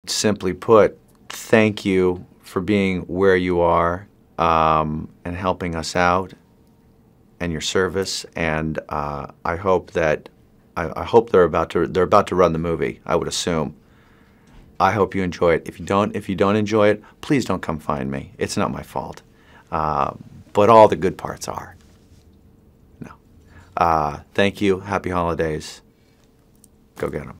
simply put, thank you for being where you are and helping us out and your service. And I hope that I hope they're about to run the movie, I would assume. I hope you enjoy it. If you don't enjoy it, please don't come find me. It's not my fault. But all the good parts are. No. Thank you. Happy holidays. Go get 'em.